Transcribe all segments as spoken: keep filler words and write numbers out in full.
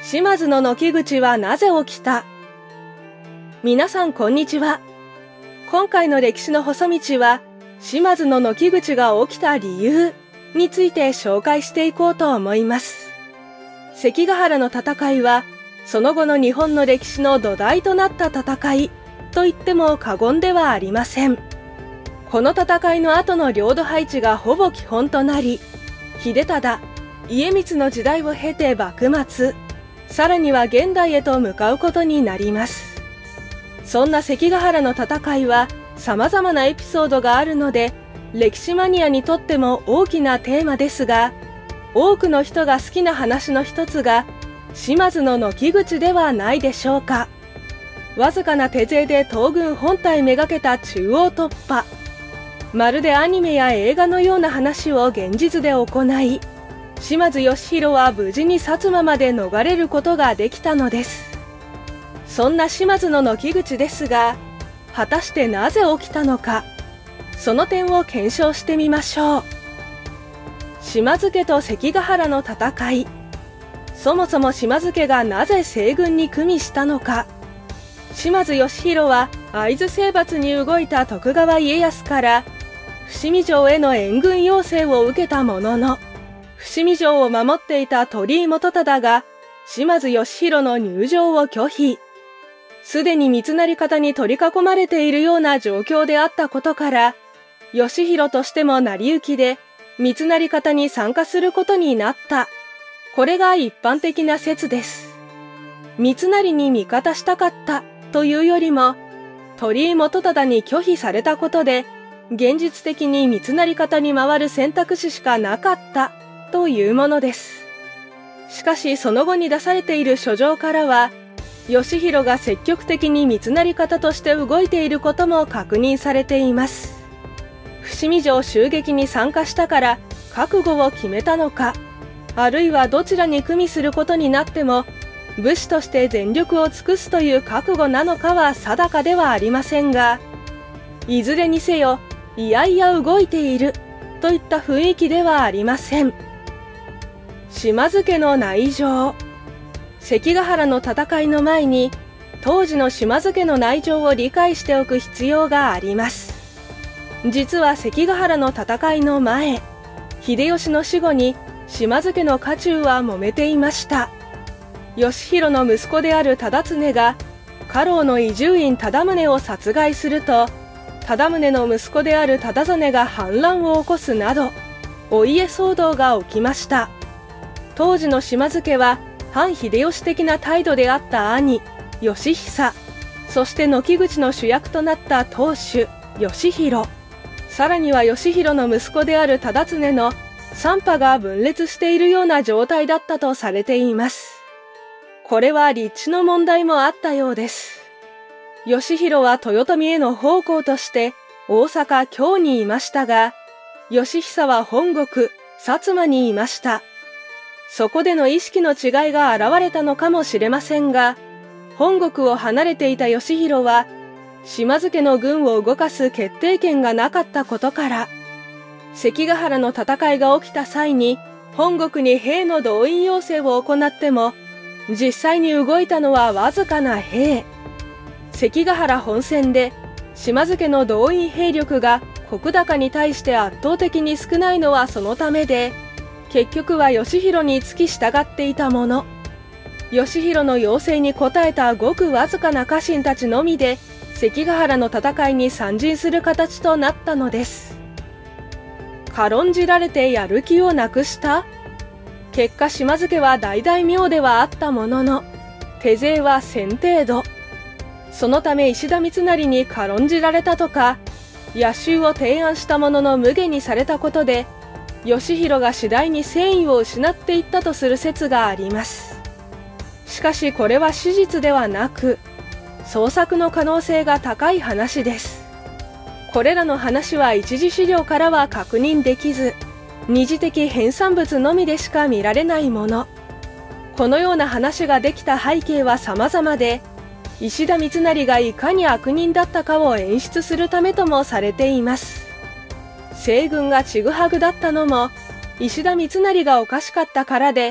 島津の軒口はなぜ起きた？皆さんこんにちは。今回の歴史の細道は、島津の軒口が起きた理由について紹介していこうと思います。関ヶ原の戦いは、その後の日本の歴史の土台となった戦いと言っても過言ではありません。この戦いの後の領土配置がほぼ基本となり、秀忠、家光の時代を経て幕末、さらには現代へと向かうことになります。そんな関ヶ原の戦いは様々なエピソードがあるので、歴史マニアにとっても大きなテーマですが、多くの人が好きな話の一つが、島津の軒口ではないでしょうか。わずかな手勢で東軍本体めがけた中央突破。まるでアニメや映画のような話を現実で行い、島津義弘は無事に薩摩まで逃れることができたのです。そんな島津の軒口ですが、果たしてなぜ起きたのか、その点を検証してみましょう。島津家と関ヶ原の戦い。そもそも島津家がなぜ西軍に組みしたのか。島津義弘は会津征伐に動いた徳川家康から伏見城への援軍要請を受けたものの、伏見城を守っていた鳥居元忠が島津義弘の入城を拒否。すでに三成方に取り囲まれているような状況であったことから、義弘としても成り行きで三成方に参加することになった。これが一般的な説です。三成に味方したかったというよりも、鳥居元忠に拒否されたことで、現実的に三成方に回る選択肢しかなかったというものです。しかしその後に出されている書状からは、義弘が積極的に三成方として動いていることも確認されています。伏見城襲撃に参加したから覚悟を決めたのか、あるいはどちらに組みすることになっても武士として全力を尽くすという覚悟なのかは定かではありませんが、いずれにせよいやいや動いているといった雰囲気ではありません。島津家の内情。関ヶ原の戦いの前に当時の島津家の内情を理解しておく必要があります。実は関ヶ原の戦いの前、秀吉の死後に島津家の家中は揉めていました。義弘の息子である忠常が家老の伊集院忠宗を殺害すると、忠宗の息子である忠真が反乱を起こすなど、お家騒動が起きました。当時の島津家は反秀吉的な態度であった兄、義久、そして軒口の主役となった当主、義弘、さらには義弘の息子である忠常の三派が分裂しているような状態だったとされています。これは立地の問題もあったようです。義弘は豊臣への奉公として大阪京にいましたが、義久は本国薩摩にいました。そこでの意識の違いが現れたのかもしれませんが、本国を離れていた義弘は島津家の軍を動かす決定権がなかったことから、関ヶ原の戦いが起きた際に本国に兵の動員要請を行っても、実際に動いたのはわずかな兵。関ヶ原本戦で島津家の動員兵力が石高に対して圧倒的に少ないのはそのためで、結局は義弘に付き従っていたもの。義弘の要請に応えたごくわずかな家臣たちのみで関ヶ原の戦いに参陣する形となったのです。軽んじられてやる気をなくした？結果島津家は大大名ではあったものの、手勢は千程度。そのため石田三成に軽んじられたとか、野襲を提案したものの無下にされたことで、義弘が次第に戦意を失っていったとする説があります。しかしこれは史実ではなく、創作の可能性が高い話です。これらの話は一次資料からは確認できず、二次的編纂物のみでしか見られないもの。このような話ができた背景は様々で、石田三成がいかに悪人だったかを演出するためともされています。西軍がちぐはぐだったのも、石田三成がおかしかったからで、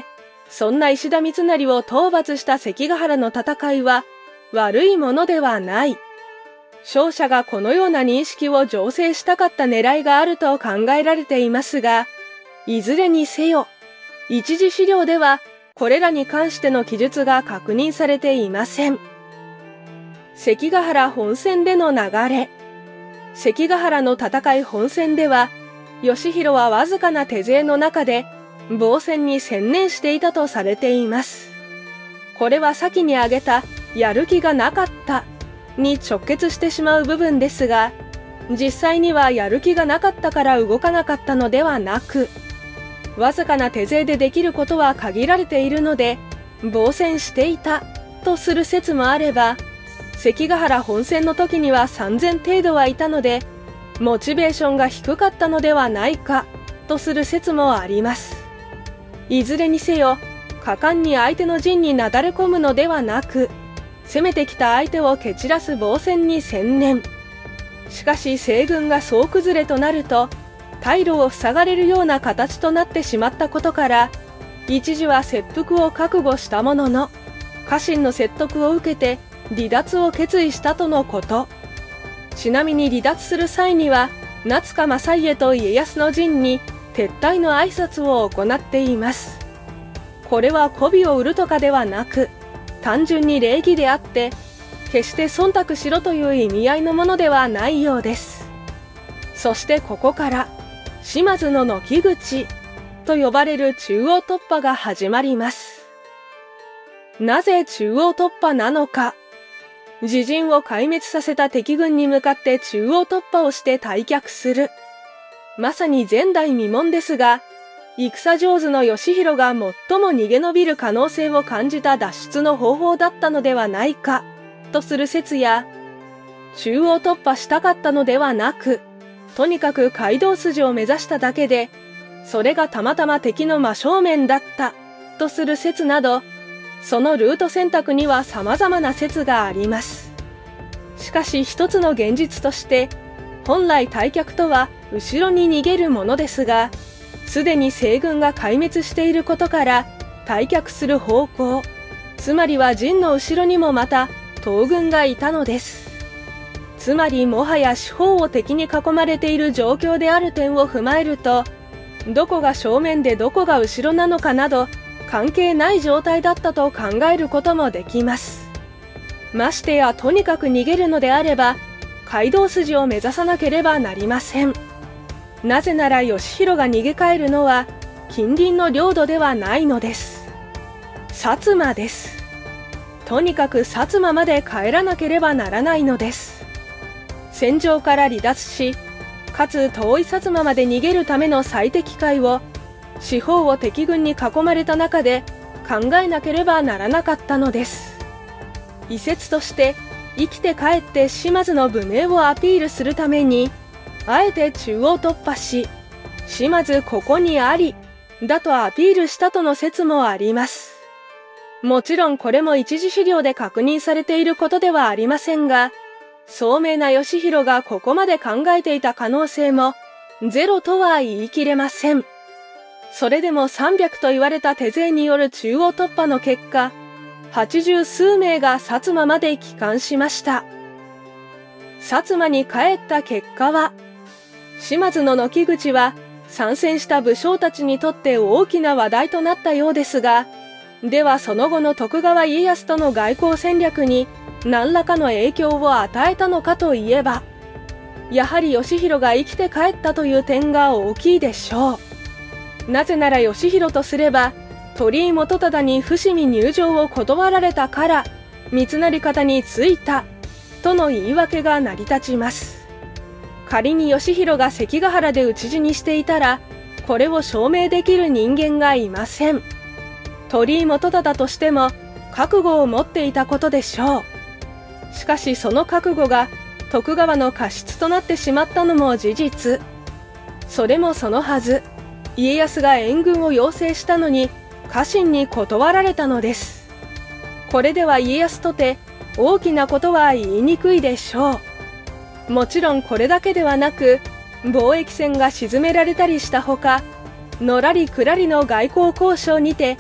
そんな石田三成を討伐した関ヶ原の戦いは悪いものではない。勝者がこのような認識を醸成したかった狙いがあると考えられていますが、いずれにせよ、一次資料ではこれらに関しての記述が確認されていません。関ヶ原本戦での流れ。関ヶ原の戦い本戦では、義弘はわずかな手勢の中で防戦に専念していたとされています。これは先に挙げたやる気がなかったに直結してしまう部分ですが、実際にはやる気がなかったから動かなかったのではなく、わずかな手勢でできることは限られているので、防戦していたとする説もあれば、関ヶ原本戦の時にはさんぜん程度はいたので、モチベーションが低かったのではないかとする説もあります。いずれにせよ、果敢に相手の陣になだれ込むのではなく、攻めてきた相手を蹴散らす防戦に専念。しかし西軍が総崩れとなると、退路を塞がれるような形となってしまったことから、一時は切腹を覚悟したものの、家臣の説得を受けて離脱を決意したとのこと。ちなみに離脱する際には、夏川正家と家康の陣に撤退の挨拶を行っています。これは媚びを売るとかではなく、単純に礼儀であって、決して忖度しろという意味合いのものではないようです。そしてここから、島津の軒口と呼ばれる中央突破が始まります。なぜ中央突破なのか。自陣を壊滅させた敵軍に向かって中央突破をして退却する。まさに前代未聞ですが、戦上手の義弘が最も逃げ延びる可能性を感じた脱出の方法だったのではないかとする説や、中央突破したかったのではなく、とにかく街道筋を目指しただけで、それがたまたま敵の真正面だったとする説など、そのルート選択には様々な説があります。しかし一つの現実として、本来退却とは後ろに逃げるものですが、すでに西軍が壊滅していることから退却する方向、つまりは陣の後ろにもまた東軍がいたのです。つまりもはや四方を敵に囲まれている状況である点を踏まえると、どこが正面でどこが後ろなのかなど関係ない状態だったと考えることもできます。ましてやとにかく逃げるのであれば、街道筋を目指さなければなりません。なぜなら義弘が逃げ帰るのは近隣の領土ではないのです。薩摩です。とにかく薩摩まで帰らなければならないのです。戦場から離脱し、かつ遠い薩摩まで逃げるための最適解を、四方を敵軍に囲まれた中で考えなければならなかったのです。異説として、生きて帰って島津の武名をアピールするために、あえて中央突破し、島津ここにあり、だとアピールしたとの説もあります。もちろんこれも一次資料で確認されていることではありませんが、聡明な義弘がここまで考えていた可能性もゼロとは言い切れません。それでもさんびゃくと言われた手勢による中央突破の結果、八十数名が薩摩まで帰還しました。薩摩に帰った結果は、島津の軒口は参戦した武将たちにとって大きな話題となったようですが、ではその後の徳川家康との外交戦略に何らかの影響を与えたのかといえば、やはり義弘が生きて帰ったという点が大きいでしょう。なぜなら義弘とすれば、鳥居元忠に伏見入城を断られたから三成方についたとの言い訳が成り立ちます。仮に義弘が関ヶ原で討ち死にしていたら、これを証明できる人間がいません。鳥居元忠としても覚悟を持っていたことでしょう。しかしその覚悟が徳川の過失となってしまったのも事実。それもそのはず、家康が援軍を要請したのに家臣に断られたのです。これでは家康とて大きなことは言いにくいでしょう。もちろんこれだけではなく、貿易船が沈められたりしたほか、のらりくらりの外交交渉にて、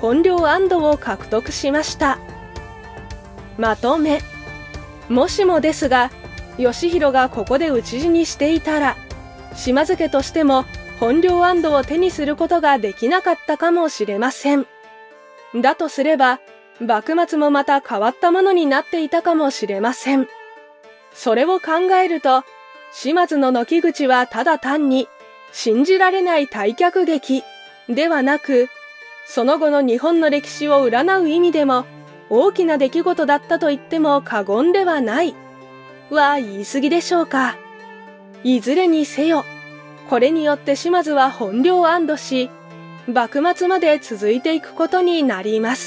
本領安堵を獲得しました。まとめ。もしもですが、義弘がここで討ち死にしていたら、島津家としても本領安堵を手にすることができなかったかもしれません。だとすれば、幕末もまた変わったものになっていたかもしれません。それを考えると、島津の軒口はただ単に信じられない退却劇ではなく、その後の日本の歴史を占う意味でも大きな出来事だったと言っても過言ではないは言い過ぎでしょうか。いずれにせよ、これによって島津は本領安堵し、幕末まで続いていくことになります。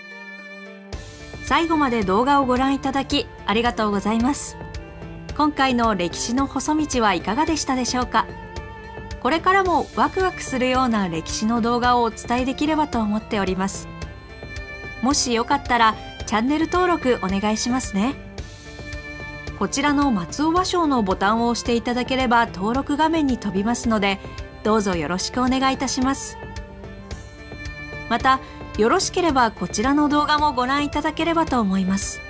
最後まで動画をご覧いただきありがとうございます。今回の歴史の細道はいかがでしたでしょうか。これからもワクワクするような歴史の動画をお伝えできればと思っております。もしよかったらチャンネル登録お願いしますね。こちらの松尾芭蕉のボタンを押していただければ登録画面に飛びますので、どうぞよろしくお願いいたします。また、よろしければこちらの動画もご覧いただければと思います。